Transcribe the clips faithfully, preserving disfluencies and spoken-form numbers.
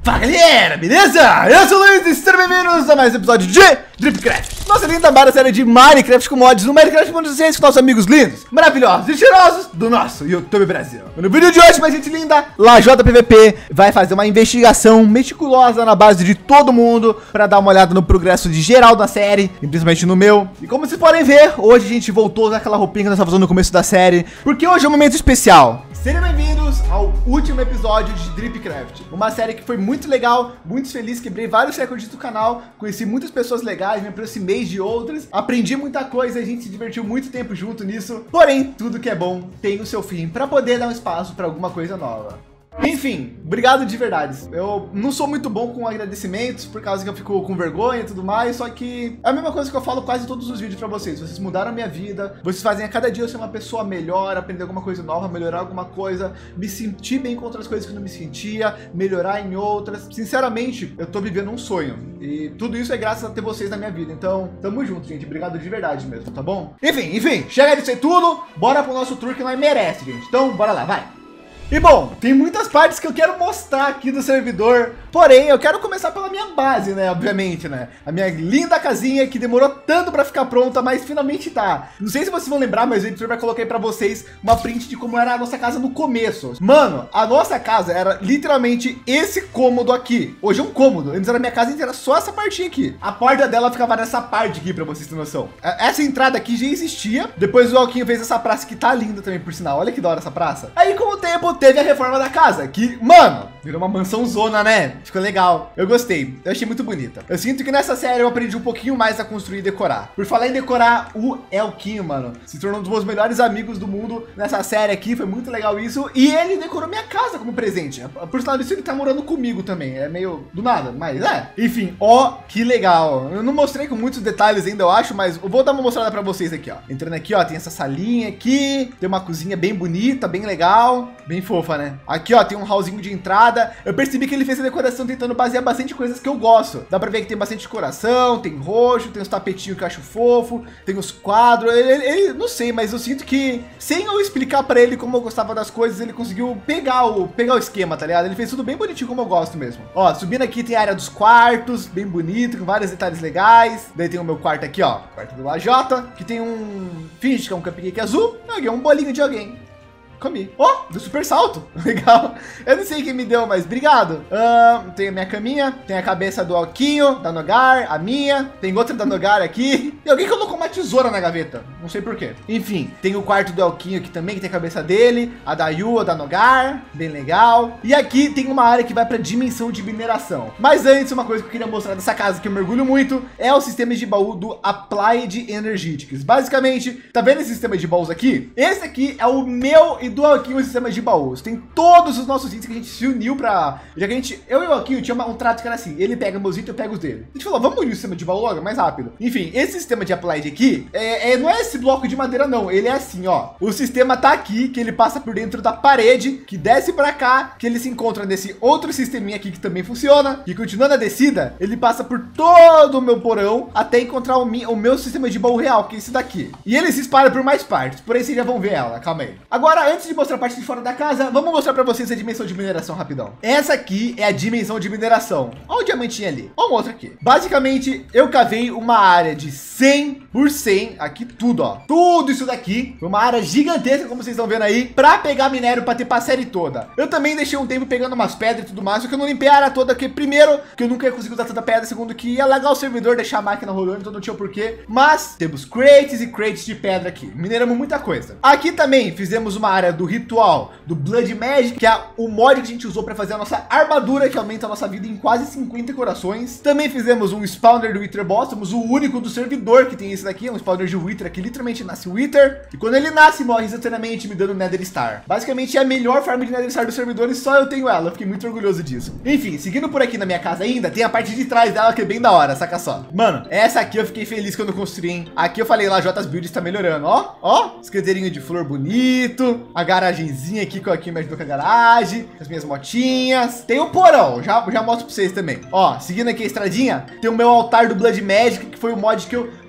Fala galera, beleza? Eu sou o Luiz e sejam bem-vindos a mais um episódio de Dripcraft, nossa linda mara série de Minecraft com mods no Minecraft com vocês, com nossos amigos lindos, maravilhosos e cheirosos do nosso YouTube Brasil. No vídeo de hoje, minha gente linda, Lajota P V P vai fazer uma investigação meticulosa na base de todo mundo para dar uma olhada no progresso de geral da série, e principalmente no meu. E como vocês podem ver, hoje a gente voltou naquela roupinha que nós estávamos usando no começo da série, porque hoje é um momento especial. Sejam bem-vindos ao último episódio de Dripcraft, uma série que foi muito legal, muito feliz, quebrei vários recordes do canal, conheci muitas pessoas legais, me aproximei de outras, aprendi muita coisa, a gente se divertiu muito tempo junto nisso, porém, tudo que é bom tem o seu fim para poder dar um espaço para alguma coisa nova. Enfim, obrigado de verdade. Eu não sou muito bom com agradecimentos, por causa que eu fico com vergonha e tudo mais, só que é a mesma coisa que eu falo quase todos os vídeos pra vocês. Vocês mudaram a minha vida, vocês fazem a cada dia eu ser uma pessoa melhor, aprender alguma coisa nova, melhorar alguma coisa, me sentir bem com outras coisas que eu não me sentia, melhorar em outras. Sinceramente, eu tô vivendo um sonho, e tudo isso é graças a ter vocês na minha vida. Então, tamo junto, gente. Obrigado de verdade mesmo, tá bom? Enfim, enfim, chega de ser tudo, bora pro nosso tour que nós merece, gente. Então, bora lá, vai! E bom, tem muitas partes que eu quero mostrar aqui do servidor, porém eu quero começar pela minha base, né, obviamente, né, a minha linda casinha que demorou tanto para ficar pronta, mas finalmente tá. Não sei se vocês vão lembrar, mas o editor vai colocar aí para vocês uma print de como era a nossa casa no começo. Mano, a nossa casa era literalmente esse cômodo aqui, hoje é um cômodo, antes era a minha casa inteira, só essa partinha aqui. A porta dela ficava nessa parte aqui, para vocês terem noção. Essa entrada aqui já existia, depois o Alquinho fez essa praça que tá linda também, por sinal, olha que da hora essa praça. Aí com o tempo teve a reforma da casa, que, mano, virou uma mansão zona, né? Ficou legal. Eu gostei. Eu achei muito bonita. Eu sinto que nessa série eu aprendi um pouquinho mais a construir e decorar. Por falar em decorar, o Elquinho, mano, se tornou um dos meus melhores amigos do mundo nessa série aqui. Foi muito legal isso. E ele decorou minha casa como presente. Por sinal disso, ele tá morando comigo também. É meio do nada, mas é. Enfim, ó, que legal. Eu não mostrei com muitos detalhes ainda, eu acho, mas eu vou dar uma mostrada pra vocês aqui, ó. Entrando aqui, ó, tem essa salinha aqui. Tem uma cozinha bem bonita, bem legal. Bem fofa, né? Aqui, ó, tem um hallzinho de entrada. Eu percebi que ele fez a decoração tentando basear bastante coisas que eu gosto. Dá pra ver que tem bastante decoração, tem roxo, tem os tapetinhos que eu acho fofo, tem os quadros. Ele, ele, ele, não sei, mas eu sinto que sem eu explicar pra ele como eu gostava das coisas, ele conseguiu pegar o, pegar o esquema, tá ligado? Ele fez tudo bem bonitinho como eu gosto mesmo. Ó, subindo aqui tem a área dos quartos, bem bonito, com vários detalhes legais. Daí tem o meu quarto aqui, ó, quarto do Lajota, que tem um finge que é um cupcake azul. Peguei um bolinho de alguém. Comi. Ó, oh, do super salto. Legal. Eu não sei quem me deu, mas obrigado. Uh, tem a minha caminha, tem a cabeça do Alquinho, da Nogar, a minha. Tem outra da Nogar aqui. E alguém colocou uma tesoura na gaveta. Não sei por quê. Enfim, tem o quarto do Alquinho aqui também, que tem a cabeça dele. A da Yu, a da Nogar. Bem legal. E aqui tem uma área que vai para dimensão de mineração. Mas antes, uma coisa que eu queria mostrar dessa casa que eu mergulho muito é o sistema de baú do Applied Energetics. Basicamente, tá vendo esse sistema de baús aqui? Esse aqui é o meu e do Alquinho, o sistema de baús. Tem todos os nossos itens que a gente se uniu para, já que a gente, eu e o Alquinho tinha uma, um trato que era assim, ele pega meus itens, eu pego os dele. A gente falou, vamos unir o sistema de baú logo, mais rápido. Enfim, esse sistema de Applied aqui, é, é, não é esse bloco de madeira não, ele é assim, ó. O sistema tá aqui, que ele passa por dentro da parede, que desce para cá, que ele se encontra nesse outro sisteminha aqui que também funciona, e continuando a descida, ele passa por todo o meu porão, até encontrar o, mi, o meu sistema de baú real, que é esse daqui. E ele se espalha por mais partes, por aí vocês já vão ver ela, calma aí. Agora, antes de mostrar a parte de fora da casa, vamos mostrar para vocês a dimensão de mineração rapidão. Essa aqui é a dimensão de mineração. Olha o diamantinho ali, olha um outro aqui. Basicamente, eu cavei uma área de cem por cem, aqui tudo, ó. Tudo isso daqui, uma área gigantesca, como vocês estão vendo aí, para pegar minério para ter para a série toda. Eu também deixei um tempo pegando umas pedras e tudo mais, só que eu não limpei a área toda, porque primeiro, que eu nunca ia conseguir usar tanta pedra, segundo que ia alagar o servidor, deixar a máquina rolando, então não tinha porquê. Mas temos crates e crates de pedra aqui. Mineramos muita coisa. Aqui também fizemos uma área do ritual do Blood Magic, que é o mod que a gente usou para fazer a nossa armadura, que aumenta a nossa vida em quase cinquenta corações. Também fizemos um spawner do Wither Boss, somos o único do servidor que tem esse daqui, é um spawner de Wither que literalmente nasce Wither, e quando ele nasce, morre instantaneamente me dando Nether Star. Basicamente é a melhor farm de Nether Star do servidor e só eu tenho ela, eu fiquei muito orgulhoso disso. Enfim, seguindo por aqui na minha casa ainda, tem a parte de trás dela que é bem da hora, saca só. Mano, essa aqui eu fiquei feliz quando eu construí, hein? Aqui eu falei lá, Jotas Build está melhorando, ó, ó, escredeirinho de flor bonito, a garagenzinha aqui que eu aqui me ajudou com a garagem, as minhas motinhas. Tem o porão, já, já mostro para vocês também. Ó, seguindo aqui a estradinha, tem o meu altar do Blood Magic, que foi o mod que eu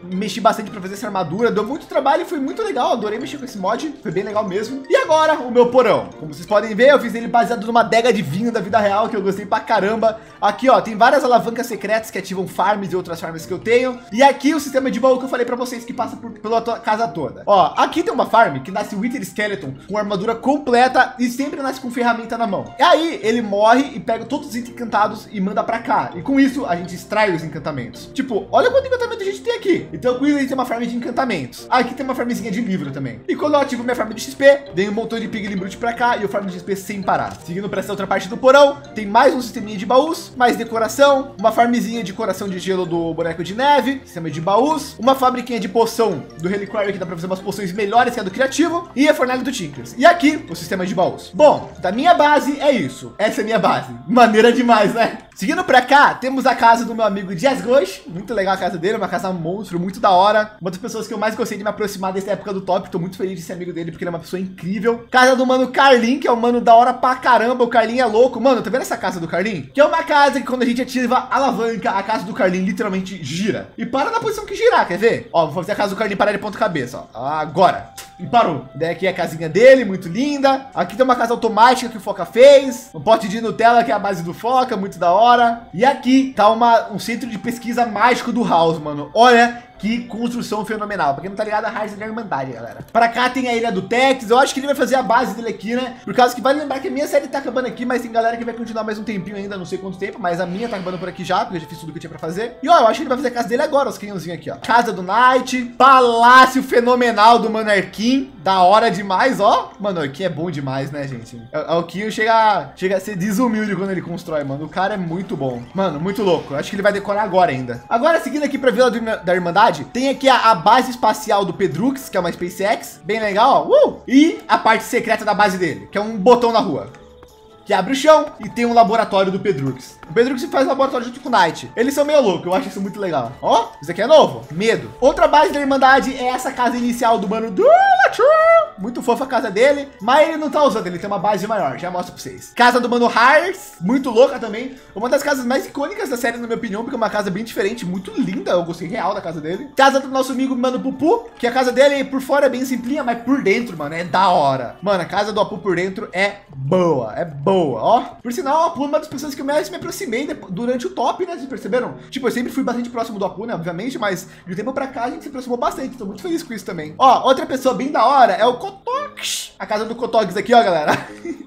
mexi bastante pra fazer essa armadura, deu muito trabalho e foi muito legal, adorei mexer com esse mod, foi bem legal mesmo. E agora, o meu porão. Como vocês podem ver, eu fiz ele baseado numa adega de vinho da vida real, que eu gostei pra caramba. Aqui, ó, tem várias alavancas secretas que ativam farms e outras farms que eu tenho. E aqui o sistema de baú que eu falei pra vocês, que passa por, pela to- casa toda. Ó, aqui tem uma farm que nasce Wither Skeleton com armadura completa e sempre nasce com ferramenta na mão. E aí, ele morre e pega todos os itens encantados e manda pra cá. E com isso, a gente extrai os encantamentos. Tipo, olha quanto encantamento a gente tem aqui. Então, com isso, a gente tem uma farm de encantamentos. Aqui tem uma farmzinha de livro também. E quando eu ativo minha farm de X P, vem um montão de Piglin Brute pra cá e eu farm de X P sem parar. Seguindo pra essa outra parte do porão, tem mais um sisteminha de baús, mais decoração, uma farmzinha de coração de gelo do boneco de neve, sistema de baús, uma fabriquinha de poção do Reliquary que dá pra fazer umas poções melhores que a do criativo e a fornalha do Tinkers. E aqui, o sistema de baús. Bom, da minha base é isso. Essa é a minha base. Maneira demais, né? Seguindo pra cá, temos a casa do meu amigo Jazz Ghost. Muito legal a casa dele, uma casa monstro, muito da hora. Uma das pessoas que eu mais gostei de me aproximar dessa época do top. Tô muito feliz de ser amigo dele, porque ele é uma pessoa incrível. Casa do mano Carlin, que é um mano da hora pra caramba. O Carlin é louco. Mano, tá vendo essa casa do Carlin? Que é uma casa que quando a gente ativa a alavanca, a casa do Carlin literalmente gira. E para na posição que girar, quer ver? Ó, vou fazer a casa do Carlin parar de ponta cabeça, ó. Agora. E parou. Daí aqui é a casinha dele, muito linda. Aqui tem uma casa automática que o Foca fez. Um pote de Nutella, que é a base do Foca, muito da hora. E aqui tá uma, um centro de pesquisa mágico do House, mano. Olha que construção fenomenal. Pra quem não tá ligado, a Hearts da Irmandade, galera. Pra cá tem a ilha do Tex. Eu acho que ele vai fazer a base dele aqui, né? Por causa que vale lembrar que a minha série tá acabando aqui, mas tem galera que vai continuar mais um tempinho ainda, não sei quanto tempo, mas a minha tá acabando por aqui já, porque eu já fiz tudo que eu tinha pra fazer. E ó, eu acho que ele vai fazer a casa dele agora, os canhãozinhos aqui, ó. Casa do Knight, palácio fenomenal do Monarquim, da hora demais, ó. Mano, o Arquim é bom demais, né, gente? O Arquinho chega, chega a ser desumilde quando ele constrói, mano. O cara é muito bom. Mano, muito louco. Eu acho que ele vai decorar agora ainda. Agora, seguindo aqui pra Vila do, da Irmandade, tem aqui a, a base espacial do Pedrux, que é uma SpaceX, bem legal, ó. Uh! E a parte secreta da base dele, que é um botão na rua, que abre o chão e tem um laboratório do Pedrux. O Pedrux faz laboratório junto com o Knight. Eles são meio loucos, eu acho isso muito legal. Ó, isso aqui é novo, medo. Outra base da Irmandade é essa casa inicial do mano do muito fofa a casa dele, mas ele não tá usando, ele tem uma base maior, já mostro pra vocês. Casa do mano Hearts, muito louca também. Uma das casas mais icônicas da série, na minha opinião, porque é uma casa bem diferente, muito linda, eu gostei real da casa dele. Casa do nosso amigo mano Pupu, que a casa dele por fora é bem simplinha, mas por dentro, mano, é da hora. Mano, a casa do Apu por dentro é boa, é boa, ó. Por sinal, o Apu é uma das pessoas que eu mais me aproximei durante o top, né, vocês perceberam? Tipo, eu sempre fui bastante próximo do Apu, né, obviamente, mas de tempo pra cá a gente se aproximou bastante, tô muito feliz com isso também. Ó, outra pessoa bem da hora é o Kotox. A casa do Kotox aqui, ó, galera.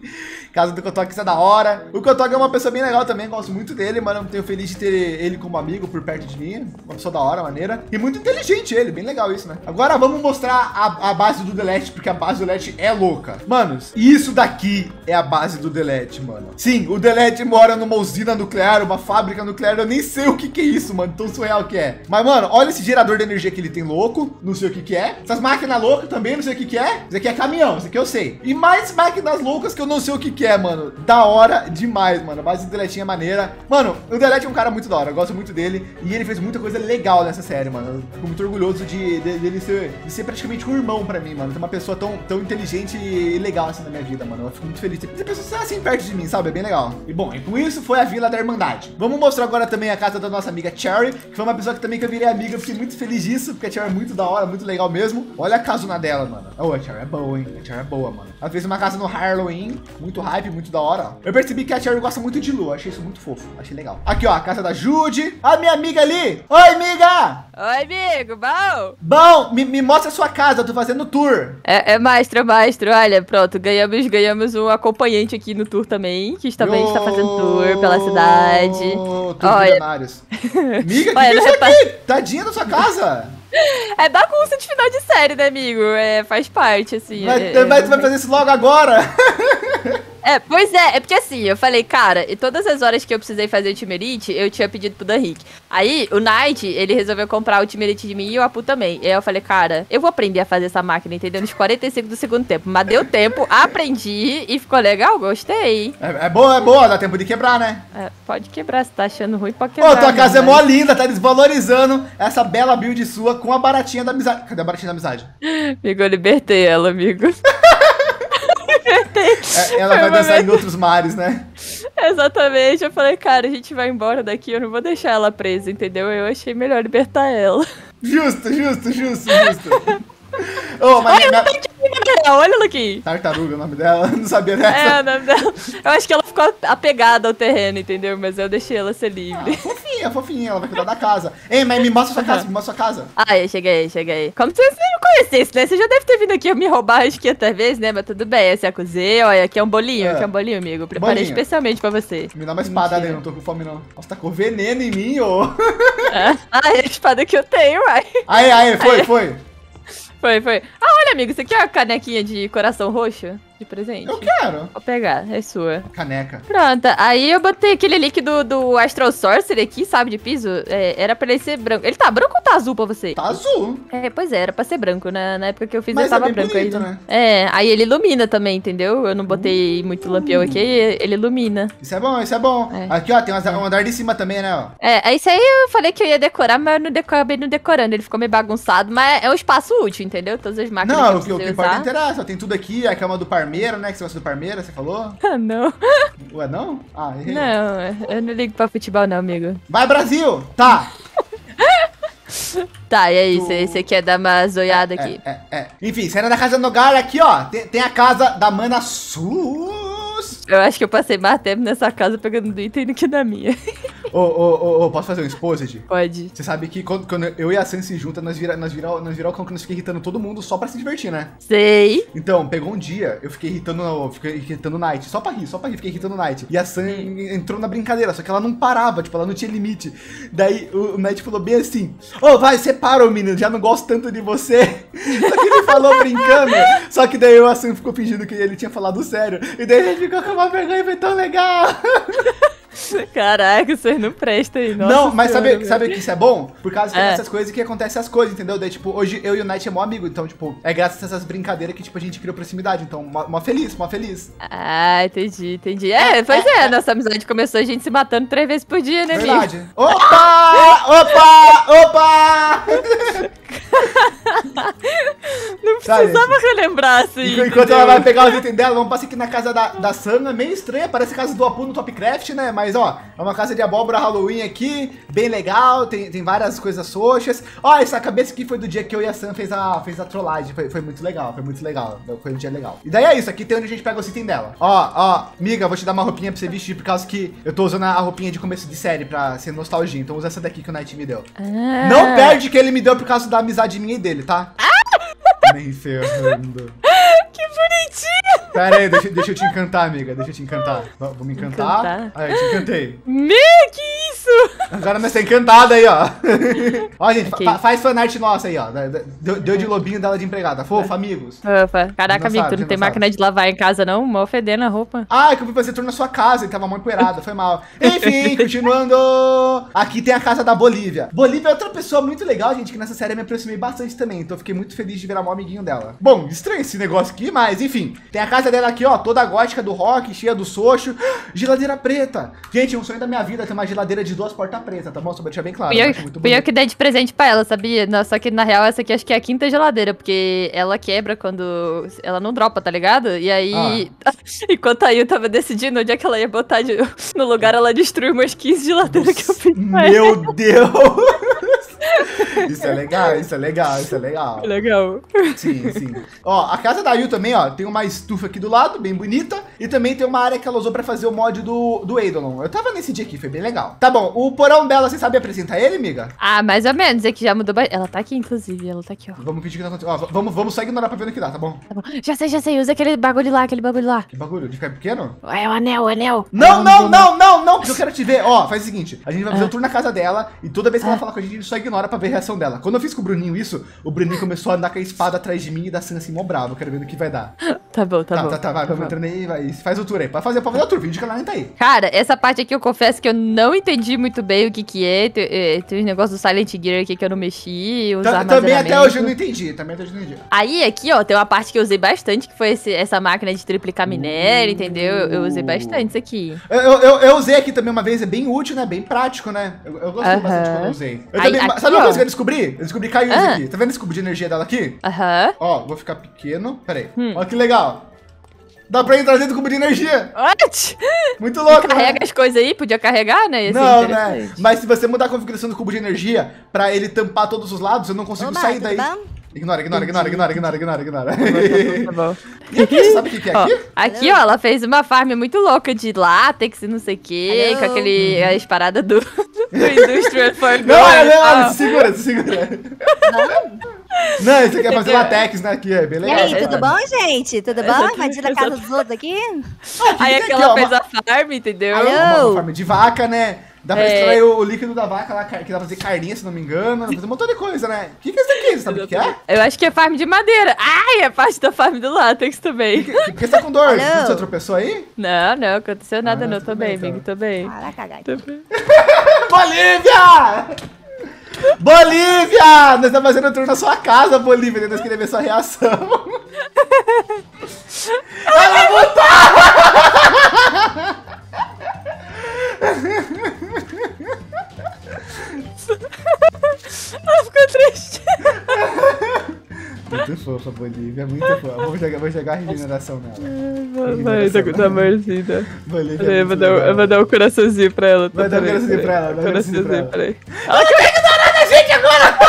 Casa do Kotox é da hora. O Kotox é uma pessoa bem legal também, gosto muito dele, mano. Tenho feliz de ter ele como amigo por perto de mim. Uma pessoa da hora, maneira. E muito inteligente ele, bem legal isso, né? Agora vamos mostrar a, a base do Delete, porque a base do Delete é louca. Manos, isso daqui é a base do Delete, mano. Sim, o Delete mora numa usina nuclear, uma fábrica nuclear. Eu nem sei o que que é isso, mano. Tão surreal que é. Mas, mano, olha esse gerador de energia que ele tem louco. Não sei o que que é. Essas máquinas loucas também, não sei o que que é. Isso aqui é caminhão, isso aqui eu sei. E mais máquinas loucas que eu não sei o que que é, mano. Da hora demais, mano. A base do Deletinho é maneira. Mano, o Delete é um cara muito da hora. Eu gosto muito dele. E ele fez muita coisa legal nessa série, mano. Eu fico muito orgulhoso de, de, dele ser, de ser praticamente um irmão pra mim, mano. Ter uma pessoa tão, tão inteligente e legal assim na minha vida, mano. Eu fico muito feliz de ter pessoas assim perto de mim, sabe? É bem legal. E bom, e com isso foi a Vila da Irmandade. Vamos mostrar agora também a casa da nossa amiga Cherry, que foi uma pessoa que também que eu virei amiga. Eu fiquei muito feliz disso, porque a Cherry é muito da hora, muito legal mesmo. Olha a casona dela, mano. Oh, a Cherry é boa, hein? A Cherry é boa, mano. Ela fez uma casa no Halloween, muito hype, muito da hora. Eu percebi que a Cherry gosta muito de Lu, achei isso muito fofo, achei legal. Aqui, ó, a casa da Judy. A minha amiga ali. Oi, amiga! Oi, amigo, bom? Bom, me, me mostra a sua casa, eu tô fazendo tour. É, é mastro, mastro, olha, pronto, ganhamos, ganhamos um acompanhante aqui no tour também, que também está fazendo tour pela cidade. Tour milionários. Amiga, que, olha, que é isso repar... aqui? Tadinha da sua casa. É bagunça de final de série, né, amigo? É, faz parte, assim. Mas é, vai, tu vai fazer isso logo agora? É, pois é, é porque assim, eu falei, cara, e todas as horas que eu precisei fazer o Timerite, eu tinha pedido pro Dan Rick. Aí, o Knight, ele resolveu comprar o Timerite de mim e o Apu também. E aí eu falei, cara, eu vou aprender a fazer essa máquina, entendeu? Nos quarenta e cinco do segundo tempo. Mas deu tempo, aprendi e ficou legal, gostei. É, é boa, é boa, dá tempo de quebrar, né? É, pode quebrar, se tá achando ruim, pode quebrar. Ô, tua casa né? é mó linda, tá desvalorizando essa bela build sua com a baratinha da amizade. Cadê a baratinha da amizade? Amigo, eu libertei ela, amigo. É, ela vai dançar em outros mares, né? Exatamente, eu falei, cara, a gente vai embora daqui, eu não vou deixar ela presa, entendeu? Eu achei melhor libertar ela. Justo, justo, justo, justo. Ô, mas Olha, minha... minha... olha ela aqui. Tartaruga é o nome dela, não sabia dessa. É, o nome dela. Eu acho que ela ficou apegada ao terreno, entendeu? Mas eu deixei ela ser livre. Ah, fofinha, fofinha, ela vai cuidar da casa. Ei, mas me mostra sua casa, me mostra sua casa. Ai, cheguei, cheguei. Como se você não conhecesse, né? Você já deve ter vindo aqui me roubar acho que quinhentas vezes, né? Mas tudo bem, essa é a cozinha. Olha, aqui é um bolinho, É. aqui é um bolinho, amigo. Preparei Bolinho. especialmente pra você. Me dá uma espada ali, Mentira. não tô com fome não. Nossa, tá com veneno em mim, ô. É. Ah, é a espada que eu tenho, uai. Aí, aí, foi, Aí. foi. Foi, foi. Ah, olha, amigo, isso aqui é uma canequinha de coração roxo de presente. Eu quero. Vou pegar, é sua. Caneca. Pronto, aí eu botei aquele líquido do Astral Sorcery aqui, sabe, de piso. É, era pra ele ser branco. Ele tá branco ou tá azul pra você? Tá azul. É, pois é, era pra ser branco, né? Na época que eu fiz Mas ele tava é bem branco. bonito, aí, né? É, aí ele ilumina também, entendeu? Eu não botei muito lampião aqui, ele ilumina. Isso é bom, isso é bom. É. Aqui, ó, tem umas- um andar de cima também, né, ó. É, aí isso aí eu falei que eu ia decorar, mas eu não decor, acabei não decorando. Ele ficou meio bagunçado, mas é um espaço útil, entendeu? Todas as máquinas Não, que eu o que, o que precisei importa usar. interessa. Tem tudo aqui, a cama do Parmeiro, né? Que você gosta do Parmeiro, você falou? Ah, não. Ué, não? Ah, errei. Não, eu não ligo pra futebol não, amigo. Vai, Brasil! Tá. Tá, e aí, Tu- você quer dar uma zoiada aqui? É, é, é. Enfim, saindo da casa do Nogar, aqui, ó. Tem, tem a casa da Mana Sus. Eu acho que eu passei mais tempo nessa casa pegando do item do que na minha. Ô, ô, ô, ô, posso fazer um exposed? Pode. Você sabe que quando, quando eu e a Sam se juntam, nós vira, nós vira, nós vira o cão que nós fica irritando todo mundo só pra se divertir, né? Sei. Então, pegou um dia, eu fiquei irritando, eu fiquei irritando o Night, só pra rir, só pra rir, fiquei irritando o Night. E a Sam entrou na brincadeira, só que ela não parava, tipo, ela não tinha limite. Daí o, o Night falou bem assim: ô, vai, separa o menino, já não gosto tanto de você. Só que ele falou brincando, só que daí a Sam ficou fingindo que ele tinha falado sério. E daí ele ficou com uma vergonha, foi tão legal. Caraca, vocês não prestam aí, nossa Não, mas senhora, sabe, velho. sabe que isso é bom? Por causa que é É. nessas coisas que acontecem as coisas, entendeu? Daí, tipo, hoje eu e o Night é mó amigo, então, tipo, é graças a essas brincadeiras que, tipo, a gente criou proximidade. Então, mó, mó feliz, mó feliz. Ah, entendi, entendi. É, pois é, a nossa amizade começou a gente se matando três vezes por dia, né, amigo? Verdade. Opa! Opa! Opa! Não Sabe, precisava relembrar, assim. Enquanto entendeu? ela vai pegar os itens dela, vamos passar aqui na casa da, da Sana, meio estranha, parece a casa do Apu no Topcraft, né? Mas, ó, é uma casa de abóbora Halloween aqui, bem legal, tem, tem várias coisas xoxas. Ó, essa cabeça aqui foi do dia que eu e a Sam fez a, fez a trollagem, foi, foi muito legal, foi muito legal, foi um dia legal. E daí é isso, aqui tem onde a gente pega os itens dela. Ó, ó, miga, vou te dar uma roupinha pra você vestir, por causa que eu tô usando a roupinha de começo de série pra ser nostalgia, então usa essa daqui que o Night me deu. Ah. Não perde que ele me deu por causa da amizade minha e dele, tá? Nem ferrando. Que bonitinho! Pera aí, deixa, deixa eu te encantar, amiga. Deixa eu te encantar. V- Vou me encantar. Encantar? Aí, eu te encantei. Me, que isso? Agora nós tá encantada aí, ó. Ó, gente, Ok. fa- faz fanart nossa aí, ó. Deu, deu de lobinho dela de empregada. Fofa, amigos. Opa, caraca, amigo, sabe, tu não já tem não máquina de lavar em casa, não? Mó fedendo a roupa. Ah, é que eu fui fazer tour na sua casa e tava mó empoeirada, foi mal. Enfim, continuando. Aqui tem a casa da Bolívia. Bolívia é outra pessoa muito legal, gente, que nessa série eu me aproximei bastante também. Então eu fiquei muito feliz de virar mó amiguinho dela. Bom, estranho esse negócio aqui, mas enfim. Tem a casa dela aqui, ó, toda gótica do rock, cheia do soxo. Geladeira preta. Gente, um sonho da minha vida é ter uma geladeira de duas portas pretas, tá bom? Só pra deixar bem claro. Fui eu eu, acho muito fui eu bonito. que dei de presente pra ela, sabia? Não, só que na real essa aqui acho que é a quinta geladeira, porque ela quebra quando ela não dropa, tá ligado? E aí, enquanto aí eu tava decidindo onde é que ela ia botar de- no lugar, ela destruiu umas quinze geladeiras que eu fiz pra ela. Meu Deus! Isso é legal, isso é legal, isso é legal. Legal. Sim, sim. Ó, a casa da Yu também, ó, tem uma estufa aqui do lado, bem bonita. E também tem uma área que ela usou pra fazer o mod do, do Eidolon. Eu tava nesse dia aqui, foi bem legal. Tá bom, o porão dela, você sabe apresentar ele, amiga? Ah, mais ou menos, é que já mudou. ba- Ela tá aqui, inclusive, ela tá aqui, ó. Vamos fingir que não aconteceu. Ó, v- vamos, vamos só ignorar pra ver no que dá, tá bom? Tá bom. Já sei, já sei, usa aquele bagulho lá, aquele bagulho lá. Que bagulho, de ficar pequeno? É o anel, o anel. Não, não, não, não, não, porque eu quero te ver. Ó, faz o seguinte, a gente vai fazer o tour na casa dela e toda vez que ela falar com a gente, a gente só ignora pra ver a reação dela. Quando eu fiz com o Bruninho isso, o Bruninho começou a andar com a espada atrás de mim e da Sam assim, mó bravo. Eu quero ver no que vai dar. Tá bom, tá, Tá, bom. tá, tá, vai, vamos entrando aí, vai. Faz o tour aí. Pode fazer, pode fazer o tour, finge que ela nem tá aí. Cara, essa parte aqui eu confesso que eu não entendi muito bem o que que é. Tem, é, tem os negócios do Silent Gear aqui que eu não mexi, os Ta- Também até armazenamentos. hoje eu não entendi, também até hoje eu não entendi. Aí aqui, ó, tem uma parte que eu usei bastante, que foi esse- essa máquina de triplicar minério, entendeu? Eu usei bastante isso aqui. Eu, eu, eu- eu usei aqui também uma vez, é bem útil, né? Bem prático, né? Eu, eu gostei Aham. bastante quando eu usei. Eu Aí, também, aqui, sabe uma ó. coisa que eu descobri? Eu descobri caiu isso Ah. aqui. Tá vendo esse cubo de energia dela aqui? Aham. Ó, vou ficar pequeno. Pera aí. Hum. Ó que legal. Dá pra entrar dentro do cubo de energia. What? Muito louco, Carrega né? as coisas aí, podia carregar, né? Ia ser Não, né? interessante. Mas se você mudar a configuração do cubo de energia pra ele tampar todos os lados, eu não consigo Oba, sair tudo daí. bom? Ignora, ignora, ignora, ignora, ignora, ignora, ignora. Tá bom. E aqui, você sabe o que que é Ó, aqui? aqui, ó, ela fez uma farm muito louca de látex e não sei o quê, Alô? com aquele, as paradas do, do Industrial for Não, não, Girls. não, se segura, se segura. Não, isso aqui é fazer latex, né? Aqui é bem E legal. aí, né? tudo bom, gente? Tudo bom? Invadindo a casa dos outros aqui? Aí Aqui, aquela ó, fez uma- a farm, entendeu? Alô? Uma, uma forma de vaca, né? Dá pra É. extrair o, o líquido da vaca lá, que dá pra fazer carninha, se não me engano. Dá pra fazer um montão de coisa, né? O que, que é isso aqui? Você sabe o que é? Eu acho que é farm de madeira. Ai, é parte da farm do látex também. Por que você tá com dor? Alô? Você tropeçou aí? Não, não, aconteceu nada Ah, não. tudo Tô bem, bem, então. amigo, tô bem. Caraca, gato. Tô bem. Bolívia! Bolívia! Nós estamos fazendo um tour na sua casa, Bolívia. Nós queremos ver sua reação. Ela voltou! Ela ficou triste. Muito fofa, Bolívia. Muito fofa. Vou jogar, vou jogar a regeneração nela. Vai, tá, tá morcida. Bolívia. Peraí, é eu vou muito dar, legal. eu vou dar um coraçãozinho pra ela. Vai dar um peraí, coraçãozinho pra peraí. ela, dá um coraçãozinho pra ela. Peraí. Ela quer ignorar a gente agora!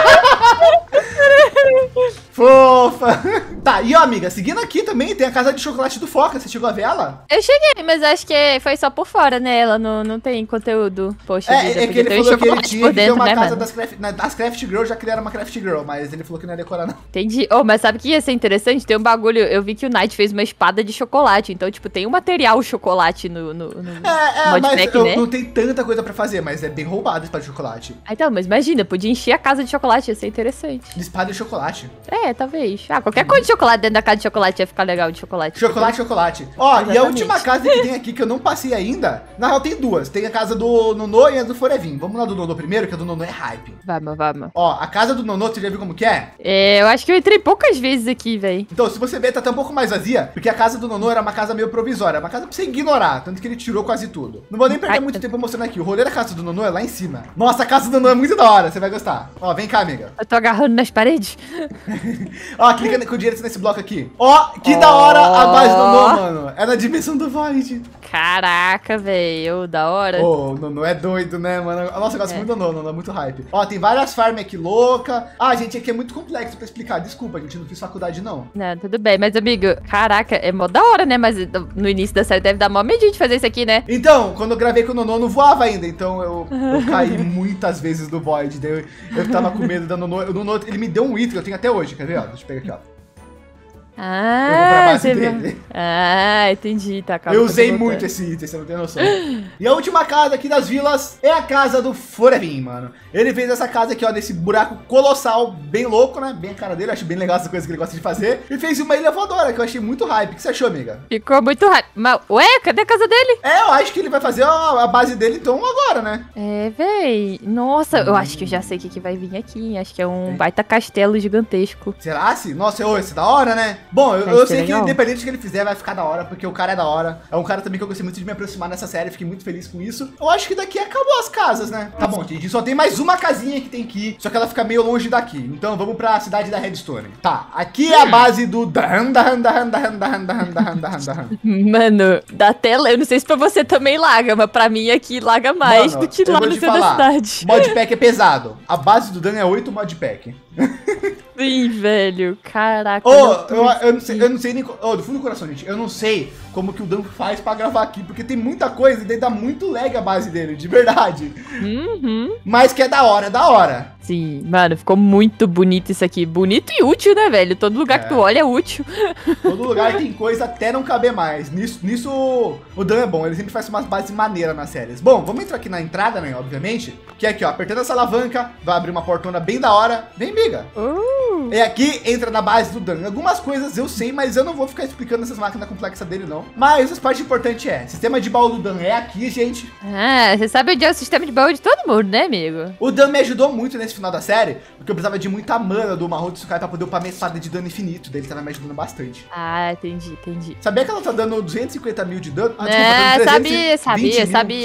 Fofa! Tá, e ó, amiga, seguindo aqui também tem a casa de chocolate do Foca. Você chegou a ver ela? Eu cheguei, mas acho que foi só por fora, né? Ela não, não tem conteúdo. Poxa É, vida, é que podia ele ter um falou que ele chocolate tinha por que ter dentro, uma né, casa mano? das craft, né, das craft Girl, já que ele era uma Craft Girl, mas ele falou que não ia decorar, não. Entendi. Oh, mas sabe o que ia ser interessante? Tem um bagulho, eu vi que o Knight fez uma espada de chocolate, então, tipo, tem um material chocolate no, no, no É, é, mas modpack, eu- né? não tem tanta coisa pra fazer, mas é bem roubado espada de chocolate. Ah, então, mas imagina, podia encher a casa de chocolate, ia ser interessante. Espada de chocolate. É, talvez. Ah, qualquer coisa de chocolate dentro da casa de chocolate ia ficar legal de chocolate. Chocolate, chocolate. Ó, e a Exatamente. última casa que tem aqui que eu não passei ainda, na real tem duas. Tem a casa do Nonô e a do Forevin. Vamos lá do Nonô primeiro, que a do Nonô é hype. Vamos, vamos. Ó, a casa do Nonô, você já viu como que é? É, eu acho que eu entrei poucas vezes aqui, velho. Então, se você ver, tá até um pouco mais vazia, porque a casa do Nonô era uma casa meio provisória, uma casa pra você ignorar, tanto que ele tirou quase tudo. Não vou nem perder Ai, muito eu- tempo mostrando aqui. O rolê da casa do Nonô é lá em cima. Nossa, a casa do Nonô é muito da hora, você vai gostar. Ó, vem cá, amiga. Eu tô agarrando nas paredes. Ó, clica com o direito nesse bloco aqui. Ó, que da hora a base do Nonô, mano. É na dimensão do Void. Caraca, velho, da hora. Ô, o Nonô é doido, né, mano? Nossa, eu gosto É. muito do Nonô, o Nonô é muito hype. Ó, tem várias farms aqui louca. Ah, gente, aqui é muito complexo pra explicar. Desculpa, gente, não fiz faculdade, não. Não, tudo bem, mas amigo, caraca, é mó da hora, né? Mas no início da série deve dar mó medinho de fazer isso aqui, né? Então, quando eu gravei com o Nonô, eu não voava ainda. Então eu, eu caí muitas vezes do Void. Daí eu, eu tava com medo da Nonô. O Nonô, ele me deu um item que eu tenho até hoje. Quer ver? Ó, deixa eu pegar aqui, ó. Eu vou pra Ah, base você dele. Ah, entendi, tá. Calma, Eu que tô usei voltando. muito esse item, você não tem noção. E a última casa aqui das vilas é a casa do Forevin, mano. Ele fez essa casa aqui, ó, nesse buraco colossal, bem louco, né? Bem a cara dele, eu acho bem legal essa coisa que ele gosta de fazer. E fez uma ilha voadora, que eu achei muito hype. O que você achou, amiga? Ficou muito rápido. Mas, ué, cadê a casa dele? É, eu acho que ele vai fazer a, a base dele, então, agora, né? É, véi. Nossa, eu acho que eu já sei o que, que vai vir aqui. Acho que é um baita castelo gigantesco. Será se? Nossa, ô, esse é da hora, né? Bom, eu, Vai eu ser sei que legal. independente do que ele fizer, vai ficar da hora, porque o cara é da hora. É um cara também que eu gostei muito de me aproximar nessa série, fiquei muito feliz com isso. Eu acho que daqui acabou as casas, né? Tá bom, gente, só tem mais uma casinha que tem aqui, só que ela fica meio longe daqui. Então vamos pra cidade da Redstone. Tá, aqui é a base do Dan, Dan, Dan, Dan, Dan, Dan, Dan, Dan, Dan. Mano, da tela, eu não sei se pra você também laga, mas pra mim aqui laga mais Mano, do que eu lá vou no te centro da falar, cidade. Modpack é pesado. A base do Dan é oito modpack. Sim, velho. Caraca. Ô, olha eu, tudo eu não sei, aqui. eu não sei nem. Ô, do fundo do coração, gente, eu não sei como que o Dan faz pra gravar aqui, porque tem muita coisa e daí dá muito lag a base dele, de verdade. Uhum. Mas que é da hora, é da hora. Sim, mano, ficou muito bonito isso aqui. Bonito e útil, né, velho? Todo lugar É. que tu olha é útil. Todo lugar tem coisa até não caber mais. Nisso, nisso o Dan é bom, ele sempre faz umas bases maneiras nas séries. Bom, vamos entrar aqui na entrada, né, obviamente. Que é aqui, ó, apertando essa alavanca, vai abrir uma portona bem da hora. Vem, miga. Uh. E aqui entra na base do Dan. Algumas coisas eu sei, mas eu não vou ficar explicando essas máquinas complexas dele, não. Mas a parte importante é, sistema de baú do Dan é aqui, gente. Ah, você sabe onde é o sistema de baú de todo mundo, né, amigo? O Dan me ajudou muito nesse final da série, porque eu precisava de muita mana do Mahou Tsukai pra poder upar minha espada de dano infinito. Daí ele tava me ajudando bastante. Ah, entendi, entendi. Sabia que ela tá dando duzentos e cinquenta mil de dano? Ah, É, desculpa, tá dando sabia, trezentos e vinte sabia, mil. sabia.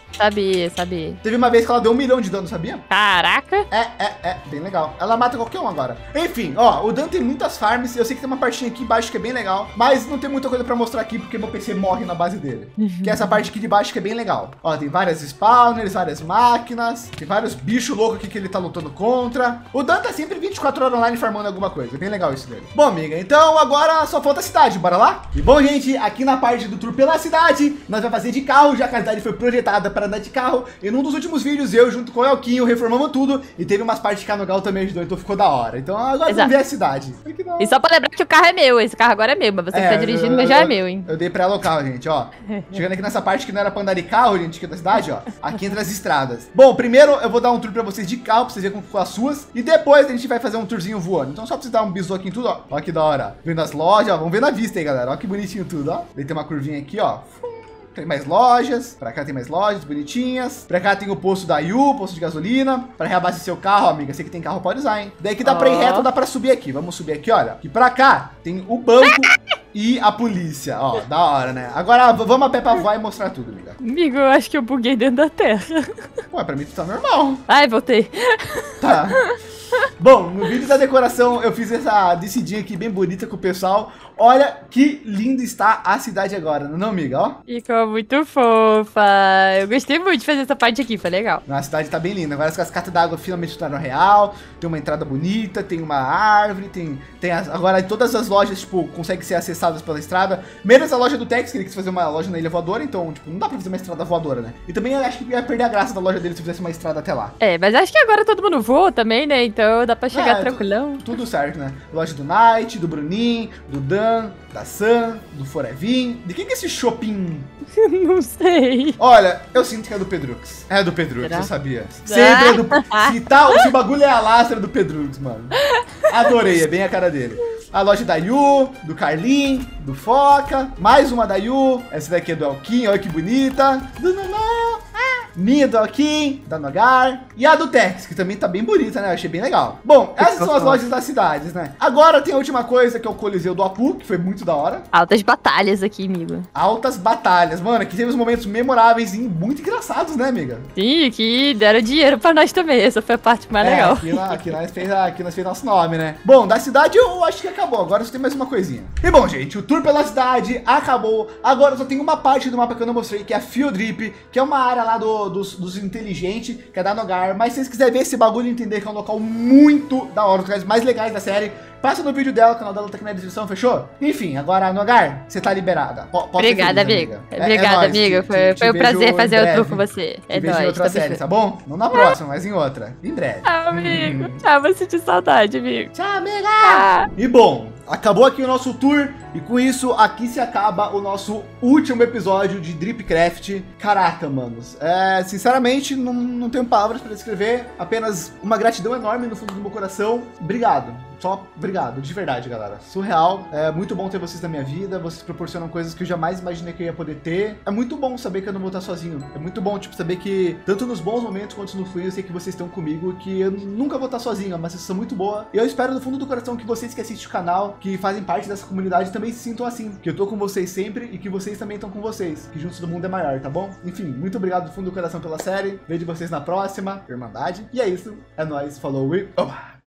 Sabia, sabia. Teve uma vez que ela deu um milhão de dano, sabia? Caraca. É, é, é, bem legal. Ela mata qualquer um agora. Enfim, ó, o Dan tem muitas farms. Eu sei que tem uma partinha aqui embaixo que é bem legal, mas não tem muita coisa pra mostrar aqui porque meu P C morre na base dele. Que é essa parte aqui de baixo que é bem legal. Ó, tem várias spawners, várias máquinas, tem vários bichos loucos aqui que ele tá lutando contra. O Dan tá sempre vinte e quatro horas online farmando alguma coisa. É bem legal isso dele. Bom, amiga, então agora só falta a cidade. Bora lá? E bom, gente, aqui na parte do tour pela cidade, nós vamos fazer de carro, já que a cidade foi projetada para andar de carro. E num dos últimos vídeos, eu junto com o Elquinho reformamos tudo. E teve umas partes que a Nogal também ajudou, então ficou da hora. Então agora Exato. vamos ver a cidade. E só pra lembrar que o carro é meu, esse carro agora é meu, mas você É, que tá dirigindo, eu- mas já eu- é meu, hein? Eu dei pra ela o carro, gente, ó. Chegando aqui nessa parte que não era pra andar de carro, gente, aqui da cidade, ó. Aqui entre as estradas. Bom, primeiro eu vou dar um tour pra vocês de carro, pra vocês verem como ficou as suas. E depois a gente vai fazer um tourzinho voando. Então só pra vocês dar um bisu aqui em tudo, ó. Ó que da hora. Vendo as lojas, ó. Vamos ver na vista aí, galera. Ó que bonitinho tudo, ó. Daí tem uma curvinha aqui, ó. Tem mais lojas, pra cá tem mais lojas bonitinhas. Pra cá tem o posto da Yu, posto de gasolina. Pra reabastecer o carro, amiga, você que tem carro pode usar, hein? Daí que dá pra ir Ó. reto, dá pra subir aqui. Vamos subir aqui, olha. E pra cá tem o banco e a polícia. Ó, da hora, né? Agora v- vamos a pé pra voar e mostrar tudo, amiga. Amigo, eu acho que eu buguei dentro da terra. Ué, pra mim tu tá normal. Ai, voltei. Tá. Bom, no vídeo da decoração eu fiz essa descidinha aqui bem bonita com o pessoal. Olha que lindo está a cidade agora, não, é, amiga? Ó. Ficou muito fofa. Eu gostei muito de fazer essa parte aqui, foi legal. A cidade tá bem linda. Agora as cascatas d'água finalmente estão no real. Tem uma entrada bonita, tem uma árvore, tem, tem as, agora todas as lojas, tipo, conseguem ser acessadas pela estrada. Menos a loja do Tex, que ele quis fazer uma loja na ilha voadora, então, tipo, não dá pra fazer uma estrada voadora, né? E também eu acho que ia perder a graça da loja dele se fizesse uma estrada até lá. É, mas acho que agora todo mundo voa também, né? Então dá pra chegar É, tranquilão. Tudo certo, né? Loja do Knight, do Bruninho, do Dan, da Sam, do Forevin. De quem que é esse shopping? Não sei. Olha, eu sinto que é do Pedrux. É do Pedrux, Será? eu sabia. Sempre é do... Se, tal, se o bagulho é a lastra é do Pedrux, mano. Adorei, é bem a cara dele. A loja da Yu, do Carlin, do Foca. Mais uma da Yu. Essa daqui é do Elquinho, olha que bonita. Do Nunô. Minha do Elquim, da Nogar. E a do Tex, que também tá bem bonita, né? Eu achei bem legal. Bom, essas são as lojas das cidades, né? Agora tem a última coisa, que é o Coliseu do Apu, que foi muito da hora. Altas batalhas aqui, amigo. Altas batalhas. Mano, aqui teve uns momentos memoráveis e muito engraçados, né, amiga? Sim, aqui deram dinheiro pra nós também. Essa foi a parte mais É, legal. Aqui, na- aqui nós fez, a- aqui nós fez nosso nome, né? Bom, da cidade eu acho que acabou. Agora só tem mais uma coisinha. E bom, gente, o tour pela cidade acabou. Agora só tem uma parte do mapa que eu não mostrei, que é a Field Drip, que é uma área lá do- dos, dos inteligentes, que é da Nogar. Mas se vocês quiserem ver esse bagulho e entender que é um local muito da hora, um dos lugares mais legais da série, passa no vídeo dela, o canal dela tá aqui na descrição, fechou? Enfim, agora, Nogar, você tá liberada. Po- pode ser Obrigada, feliz, amiga. É- é Obrigada, nóis, amiga. te- Foi, te- te foi um vejo prazer em fazer o breve. tour com você. Te É vejo em nóis. outra tá série, fechado. tá bom? Não na próxima, mas em outra. Em breve. Tchau, amigo. Tchau, vou sentir saudade, amigo. Tchau, amiga! Ah. E bom, acabou aqui o nosso tour. E com isso, aqui se acaba o nosso último episódio de Dripcraft. Caraca, manos. É, sinceramente, não, não tenho palavras para descrever. Apenas uma gratidão enorme no fundo do meu coração. Obrigado. Só obrigado, de verdade, galera. Surreal. É muito bom ter vocês na minha vida. Vocês proporcionam coisas que eu jamais imaginei que eu ia poder ter. É muito bom saber que eu não vou estar sozinho. É muito bom, tipo, saber que tanto nos bons momentos quanto no fim, eu sei que vocês estão comigo, que eu nunca vou estar sozinho. É uma sensação muito boa. E eu espero do fundo do coração que vocês que assistem o canal, que fazem parte dessa comunidade, também se sintam assim. Que eu tô com vocês sempre e que vocês também estão com vocês. Que juntos do mundo é maior, tá bom? Enfim, muito obrigado do fundo do coração pela série. Vejo vocês na próxima. Irmandade. E é isso. É nóis. Falou e... Oba!